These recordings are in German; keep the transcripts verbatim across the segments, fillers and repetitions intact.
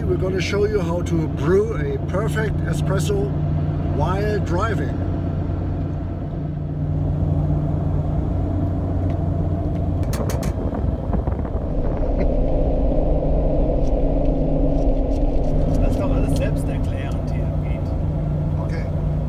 Today we're going to show you how to brew a perfect espresso while driving. Das ist doch alles selbsterklärend hier. Okay.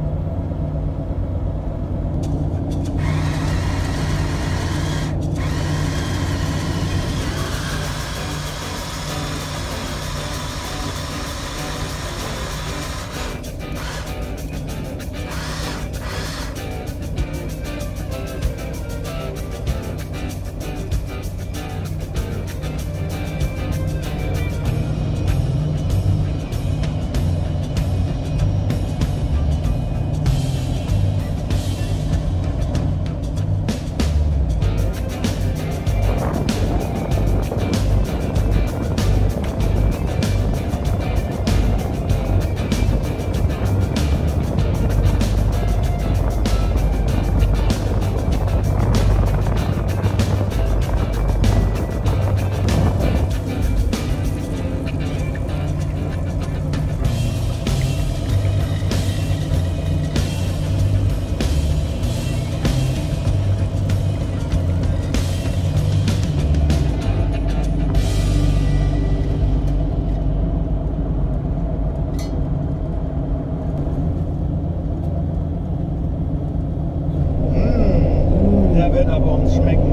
Wird aber uns schmecken.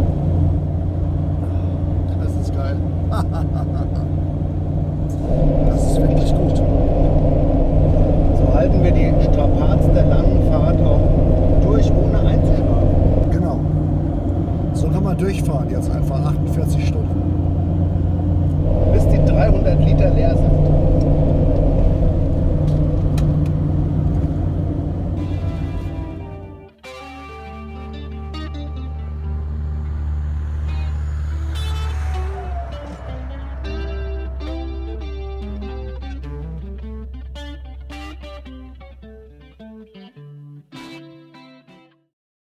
Das ist geil. Das ist wirklich gut. So halten wir die Strapaz der langen Fahrt auch durch, ohne einzuschlafen. Genau. So kann man durchfahren jetzt einfach achtundvierzig Stunden. Bis die dreihundert Liter leer sind.